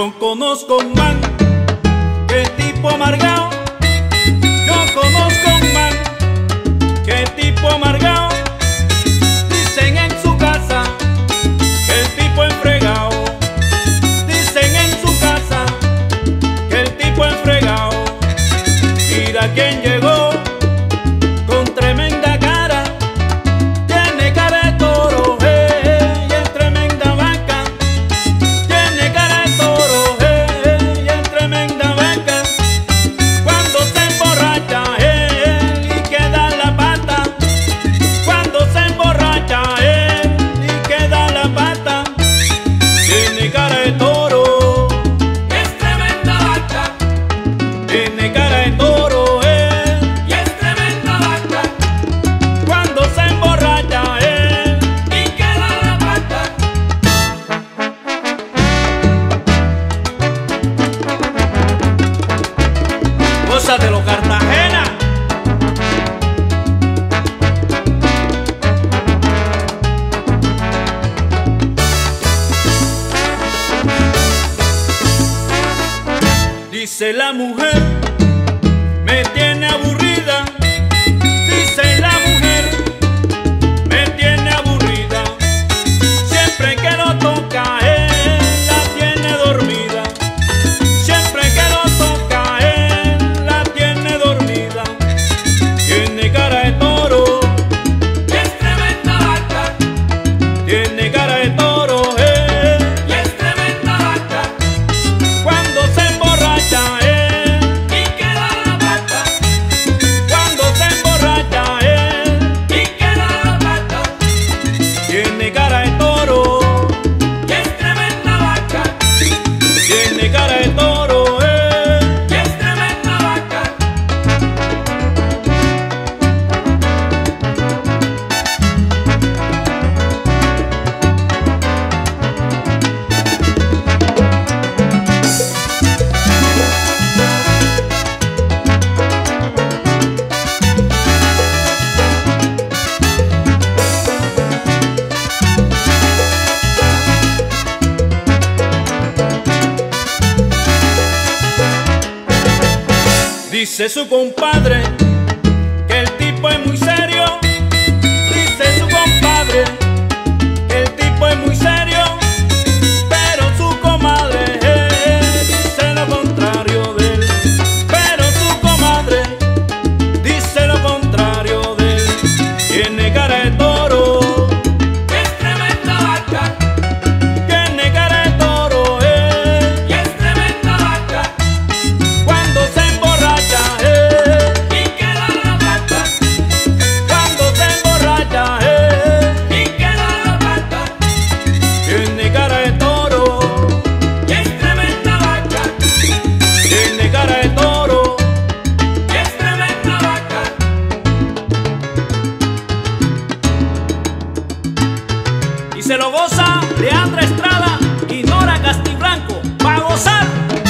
Yo conozco un man que tipo amargado. Yo conozco un man que tipo amargado. Dicen en su casa que el tipo enfregado. Dicen en su casa que el tipo enfregado. Mira quién llegó con tremenda cara. Tiene cara de toro, y en tremenda vaca. Tiene cara de toro, y en tremenda vaca. Cuando se emborracha él y queda la pata. Cuando se emborracha él y queda la pata. Tiene cara de toro, Y es tremenda vaca, tiene cara de toro y es tremenda vaca, cuando se emborracha él. y queda la pata. Gózatelo, Cartagena. Dice la mujer, me tiene aburrida. Dice la mujer, me tiene aburrida. Siempre que lo toca él la tiene dormida. Siempre que lo toca él la tiene dormida. Tiene cara de toro, Y es tremenda vaca, tiene cara de toro, y es tremenda vaca, cuando se emborracha él. y queda la pata, Cuando se emborracha él. y queda la pata. Tiene cara de toro, Y es tremenda vaca, tiene cara de toro, y es tremenda vaca. Dice su compadre que el tipo es muy serio. Dice su compadre que el tipo es muy serio. Pero su comadre dice lo contrario de él. Pero su comadre dice lo contrario de él. Tiene cara de toro, Y es tremenda vaca, tiene cara de toro, y es tremenda vaca, cuando se emborracha, y queda la pata, cuando se emborracha, y queda la pata. tiene cara de toro, Y es tremenda vaca, tiene cara de toro. y es tremenda vaca. Y se lo goza Leandra Estrada y Nora Castiblanco, pa' gozar.